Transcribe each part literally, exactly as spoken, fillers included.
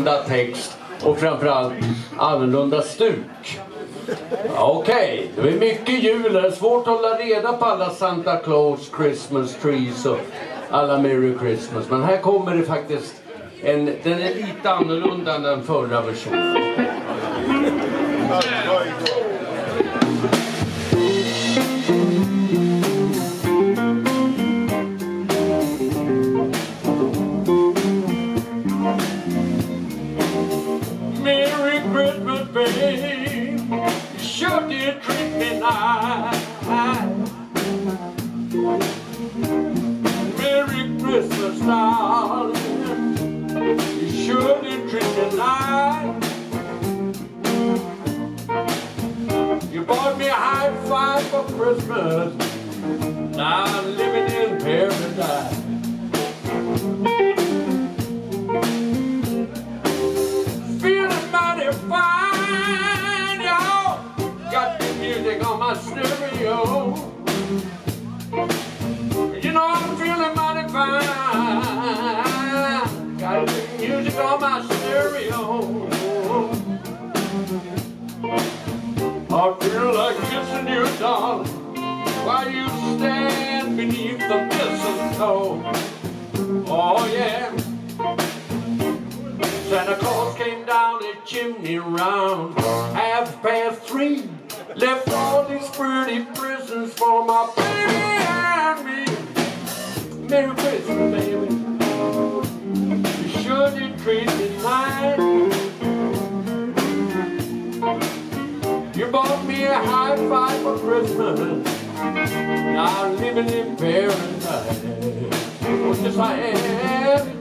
annorlunda text och framförallt annorlunda stuk. Okej, okay. Det är mycket jul. Det är svårt att hålla reda på alla Santa Claus, Christmas trees och alla Merry Christmas. Men här kommer det faktiskt en, den är lite annorlunda än den förra versionen. Merry Christmas, babe. Sure did treat me nice. Merry Christmas, darling. You sure did treat me nice. You bought me a high five for Christmas. Now I'm living in paradise. Feeling mighty fine, y'all. Got the music on my stereo. You know I'm feeling mighty fine. Got the music on my stereo. I feel like kissing you, darling, while you stand beneath the mistletoe. Oh yeah. Santa Claus came down the chimney round half past three. Left all these pretty presents for my baby and me. Merry Christmas, baby. You sure did treat me nice. You bought me a high five for Christmas. Now I'm living in paradise. Oh, yes I am.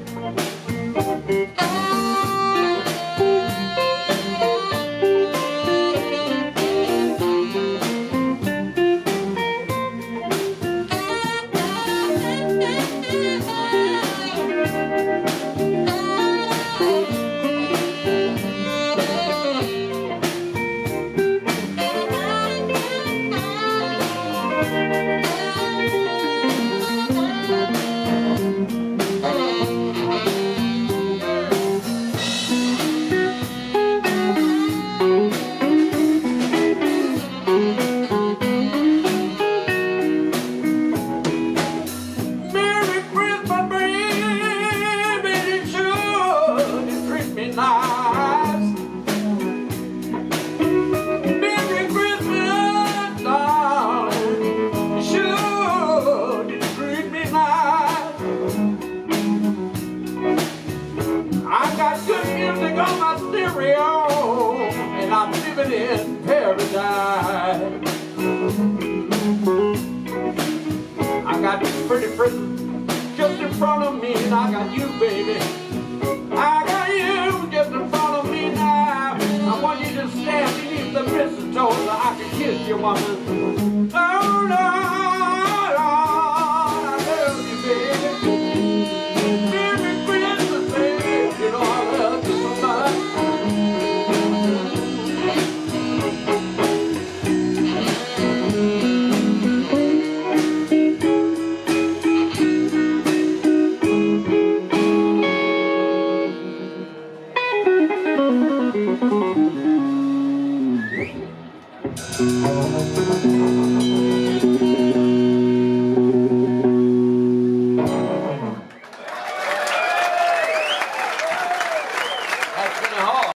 On my stereo, and I'm living in paradise. I got this pretty present just in front of me, and I got you, baby. I got you just in front of me now. I want you to stand beneath the mistletoe so I can kiss you, woman. Oh, Lord, Lord, I love you, baby. Merry Christmas, baby. You know I love you. That's gonna hold.